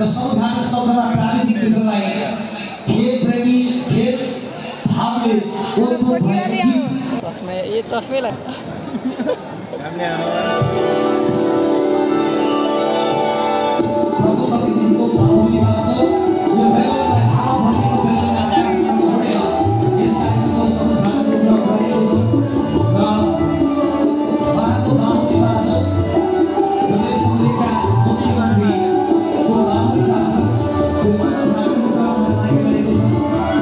र संविधान सभामा प्राविधिक मित्रलाई खेल प्रेमी खेल भावले ओतप्रोत भएकी चस्मा ये चस्मैलाई प्रभुपति दिनको भावनी बाटो यो बेलालाई आव भनेको बेलामा आकाशमा छोडेर यस कार्यक्रमको सञ्चालन गर्न गएको छ र उहाँको भावनी बाटो प्रदेश कङ्ग्रेसका मुख्यमन्त्रीको भावनी बाटो यो सञ्चालन गर्न लागिरहेको छ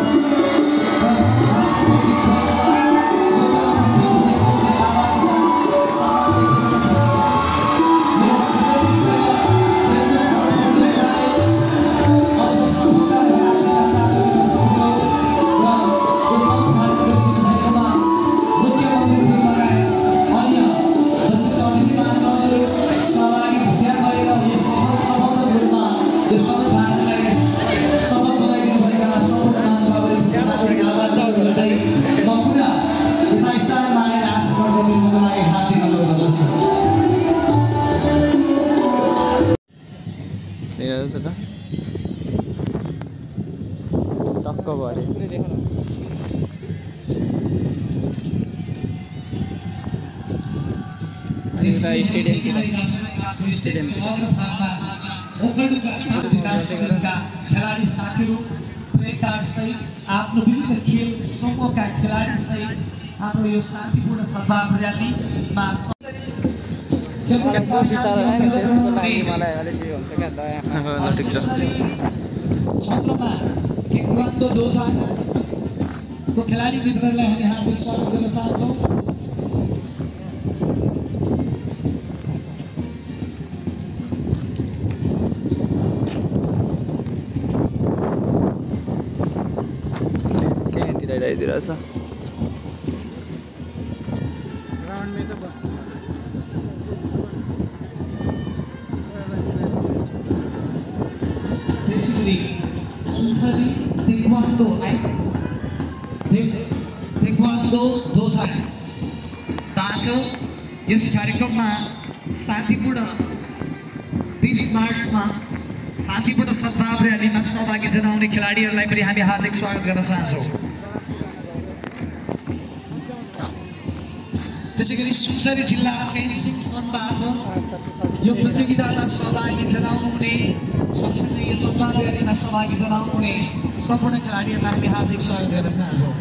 टक्क भरे खेलाडी साथीहरू प्लेकार सहित आफ्नो विभिन्न खेल समूहका खेलाडी सहित हाम्रो यो शान्तिपूर्ण सद्भाव र्यालीमा क्षेत्रमा टेक्वान्डो दोसाको खेलाडी मित्रहरूलाई हामी हार्दिक स्वागत गर्न चाहन्छौँ। दिइरहेछ त्यसैगरी सुनसरी टेक्वान्डो दोसा पाँचौँ यस कार्यक्रममा शान्तिपूर्ण 20 मार्चमा शान्तिपूर्ण सद्भाव र्यालीमा सहभागी जनाउने खेलाडीहरूलाई पनि हामी हार्दिक स्वागत गर्न चाहन्छौँ। त्यसैगरी सुनसरी जिल्ला फेन्सिङ सङ्घबाट यो प्रतियोगितामा सहभागी जनाउनु हुने सँगसँगै यो सद्भाव र्यालीमा सहभागी जनाउनु हुने सम्पूर्ण खेलाडीहरूलाई हामी हार्दिक स्वागत गर्न चाहन्छौँ।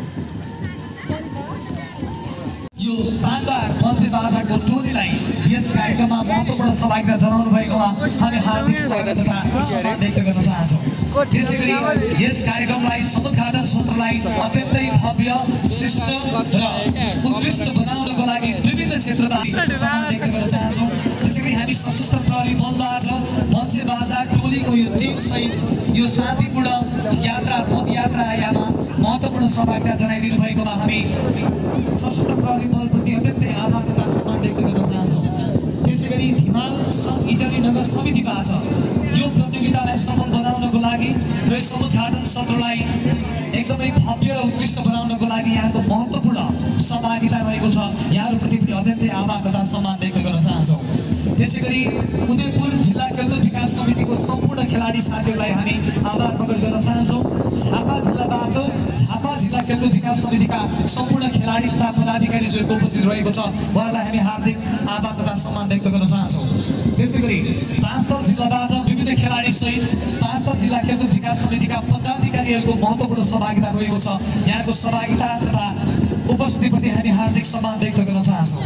यो शानदार मन्त्री बाजाको टोलीलाई यस कार्यक्रममा महत्त्वपूर्ण सहभागिता जनाउनु भएकोमा हामी हार्दिक स्वागत तथा सम्मान व्यक्त गर्न चाहन्छौँ। त्यसैगरी यस कार्यक्रमलाई समुद्घाटन सत्रलाई अत्यन्तै भव्य श्रेष्ठ र उत्कृष्ट बनाउनको लागि विभिन्न क्षेत्रमा सम्मान व्यक्त गर्न चाहन्छौँ। त्यसैगरी हामी सशस्त्र प्रहरी बलबाट मन्त्री बाजा टोलीको यो टिमसहित यो शान्तिपूर्ण पदयात्रामा महत्त्वपूर्ण सहभागिता जनाइदिनु भएकोमा हामी सशस्त्र प्रहरी बलप्रति अत्यन्तै आभार तथा सम्मान व्यक्त गर्न चाहन्छौँ। त्यसैगरी हिमाल सङ्घ इटरी नगर समितिबाट यो प्रतियोगितालाई सफल बनाउनको लागि र यस समुद्घाटन सत्रलाई एकदमै भव्य र उत्कृष्ट बनाउनको लागि यहाँको महत्त्वपूर्ण सहभागिता रहेको छ। यहाँहरूप्रति पनि अत्यन्तै आभार तथा सम्मान व्यक्त गर्न चाहन्छौँ। त्यसैगरी उदयपुर जिल्ला खेलकुद विकास समितिको सम्पूर्ण खेलाडी साथीहरूलाई हामी आभार प्रकट गर्न चाहन्छौँ। झापा जिल्लाबाट झापा जिल्ला खेलकुद विकास समितिका सम्पूर्ण खेलाडी तथा पदाधिकारी जो उपस्थित रहेको छ उहाँहरूलाई हामी हार्दिक आभार तथा सम्मान व्यक्त गर्न चाहन्छौँ। त्यसैगरी पाँचथर जिल्लाबाट विभिन्न खेलाडी सहित पाँचथर जिल्ला खेलकुद विकास समितिका पदाधिकारीहरूको महत्त्वपूर्ण सहभागिता रहेको छ। यहाँको सहभागिता तथा उपस्थितिप्रति हामी हार्दिक सम्मान व्यक्त गर्न चाहन्छौँ।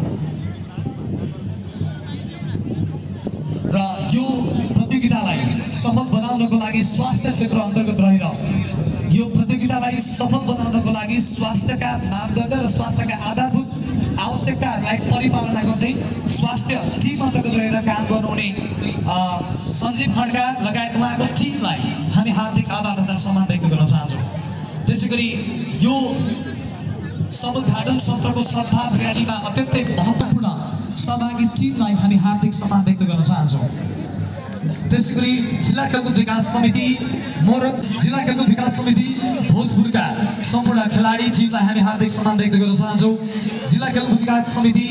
र यो प्रतियोगितालाई सफल बनाउनको लागि स्वास्थ्य क्षेत्र अन्तर्गत रहेर यो प्रतियोगितालाई सफल बनाउनको लागि स्वास्थ्यका मापदण्ड र स्वास्थ्यका आधारभूत आवश्यकताहरूलाई परिपालना गर्दै स्वास्थ्य टिम अन्तर्गत रहेर काम गर्नुहुने सञ्जीव खड्का लगायत उहाँको टिमलाई हामी हार्दिक आभार तथा सम्मान व्यक्त गर्न चाहन्छौँ। त्यसैगरी यो समुद्घाटन सत्रको सद्भाव र्यालीमा अत्यन्तै महत्त्वपूर्ण सहभागी टिमलाई हामी हार्दिक सम्मान व्यक्त गर्न चाहन्छौँ। त्यसैगरी जिल्ला खेलकुद विकास समिति मोरङ जिल्ला खेलकुद विकास समिति भोजपुरका सम्पूर्ण खेलाडी टिमलाई हामी हार्दिक सम्मान व्यक्त गर्न चाहन्छौँ। जिल्ला खेलकुद विकास समिति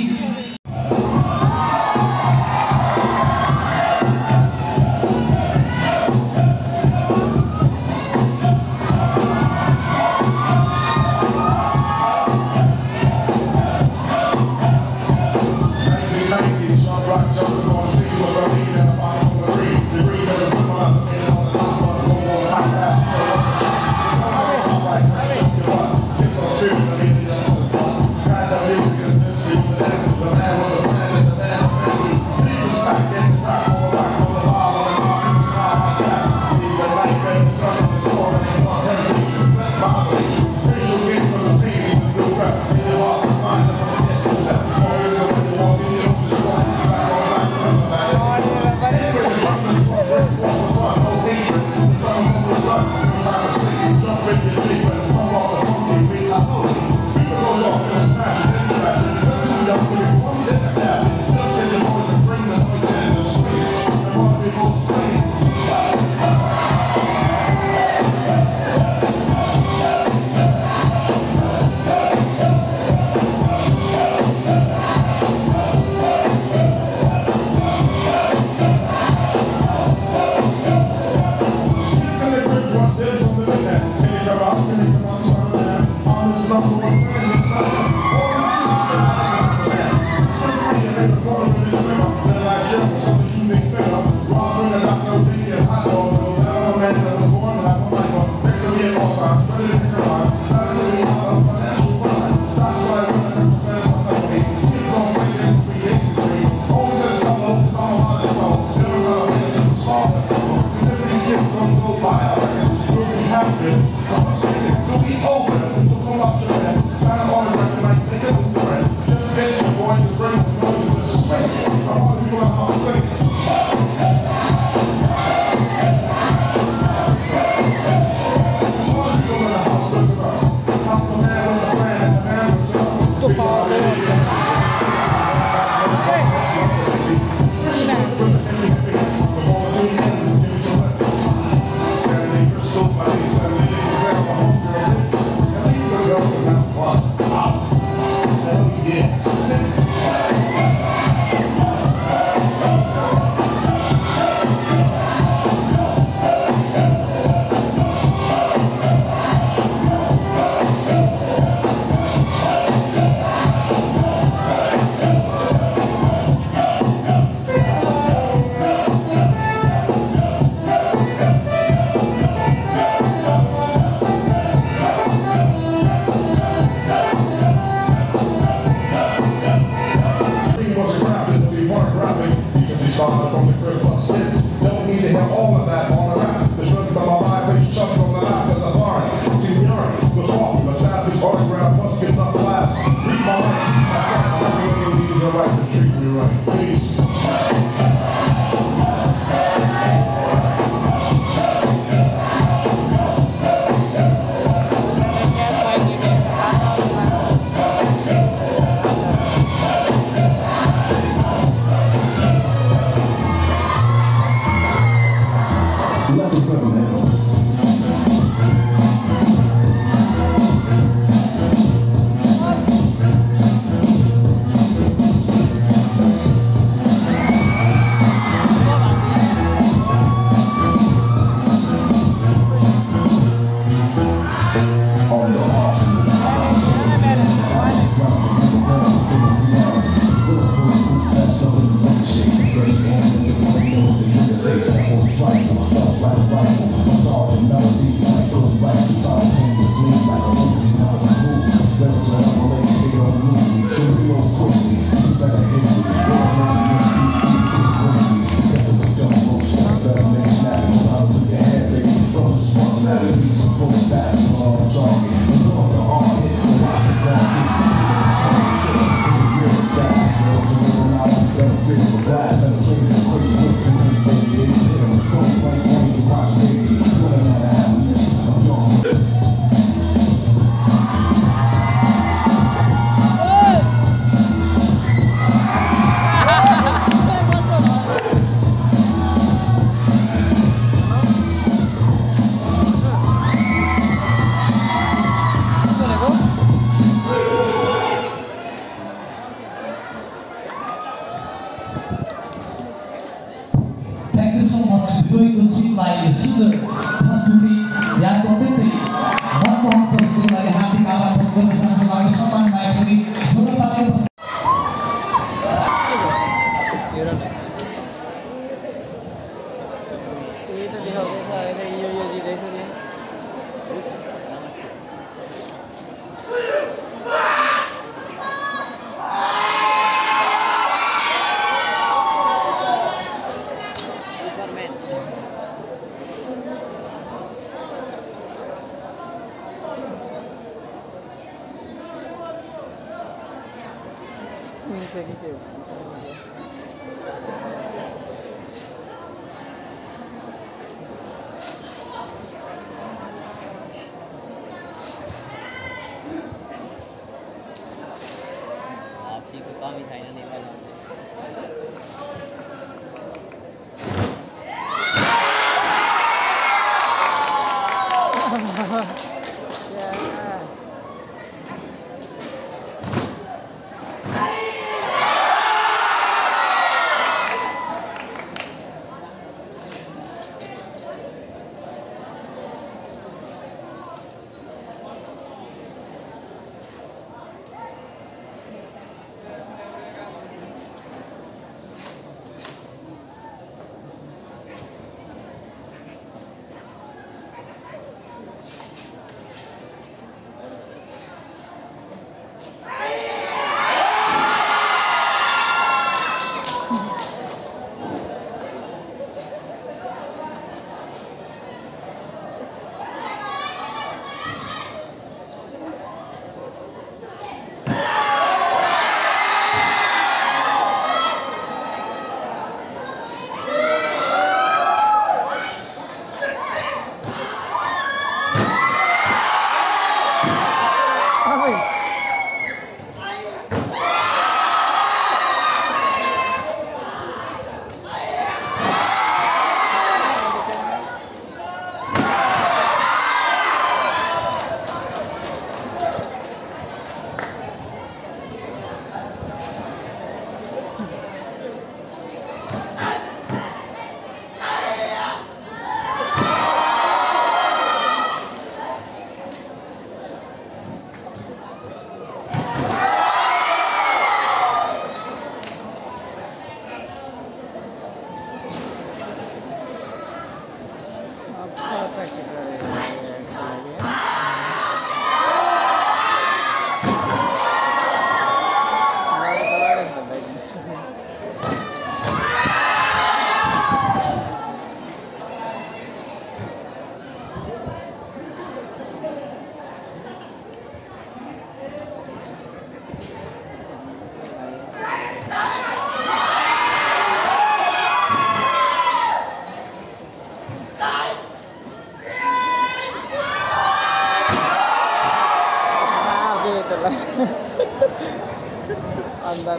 plus hits. Don't need to hear all of that on the rap. The strength of my vibration comes from the lack of authority. Seniority was off, established autograph, plus get up class. Read my life, myself, I'm going to use the right to treat me right. Peace.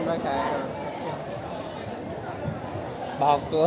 राम्रा खाएर भावको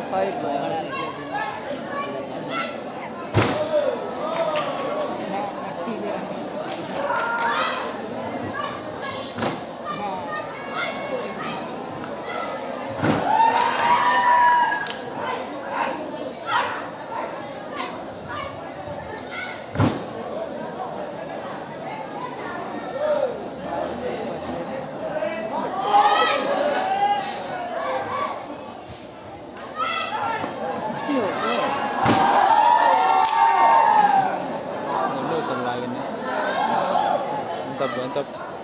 side भयो What's up?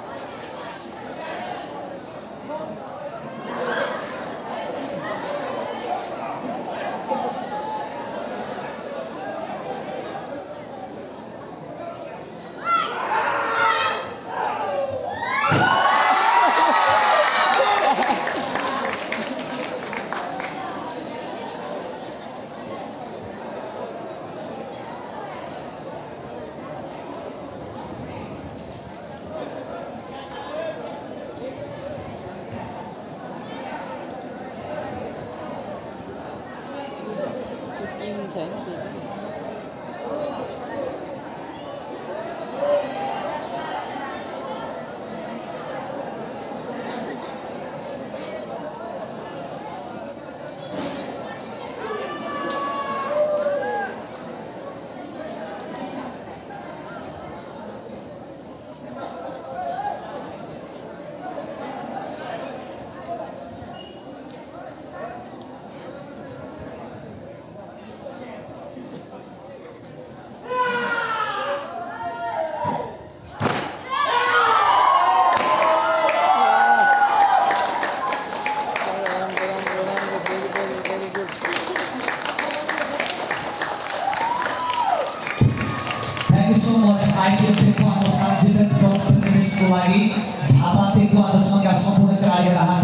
so much ITM people on the side defense presentation को लागि धापा टेको आदर्शका सम्पूर्ण कार्यलाई